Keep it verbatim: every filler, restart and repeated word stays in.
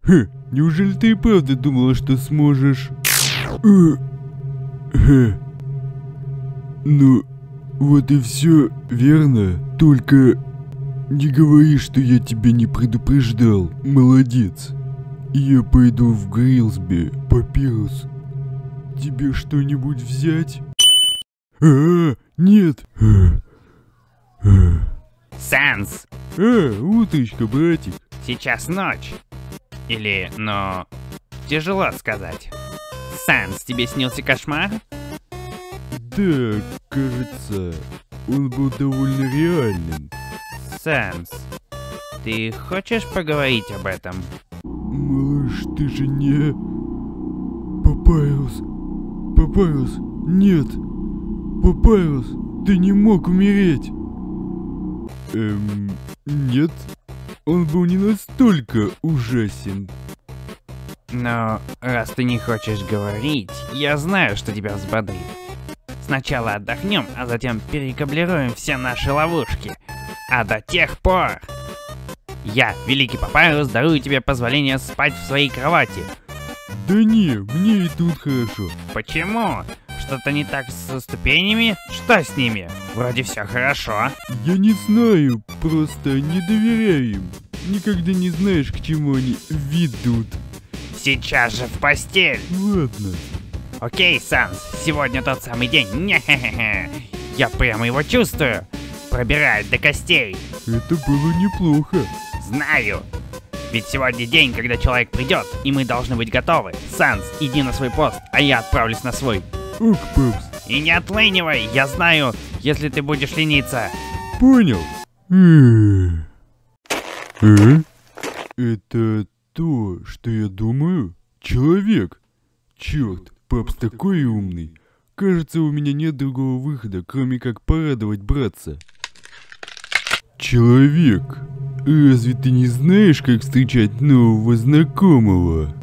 Ха, неужели ты и правда думала, что сможешь? Ха. Ну, вот и все, верно? Только не говори, что я тебя не предупреждал. Молодец. Я пойду в Грилсби. Папирус, тебе что-нибудь взять? А, нет. Санс! А, утречка, братик. Сейчас ночь. Или, ну, тяжело сказать. Санс, тебе снился кошмар? Да, кажется, он был довольно реальным. Санс, ты хочешь поговорить об этом? Малыш, ты же не... Папайрус. Папайрус, нет. Папайрус, ты не мог умереть. Эм, нет. Он был не настолько ужасен. Но раз ты не хочешь говорить, я знаю, что тебя взбодрит. Сначала отдохнем, а затем перекаблируем все наши ловушки. А до тех пор... Я, Великий Папайрус, дарую тебе позволение спать в своей кровати. Да не, мне и тут хорошо. Почему? Что-то не так со ступенями? Что с ними? Вроде все хорошо. Я не знаю, просто не доверяю им. Никогда не знаешь, к чему они ведут. Сейчас же в постель. Ладно. Окей, Санс, сегодня тот самый день. Не-хе-хе-хе. Я прямо его чувствую. Пробирает до костей. Это было неплохо. Знаю. Ведь сегодня день, когда человек придет, и мы должны быть готовы. Санс, иди на свой пост, а я отправлюсь на свой. Ок, папс. И не отлынивай, я знаю, если ты будешь лениться. Понял. А? Это то, что я думаю? Человек. Черт, папс такой умный. Кажется, у меня нет другого выхода, кроме как порадовать братца. Человек, разве ты не знаешь, как встречать нового знакомого?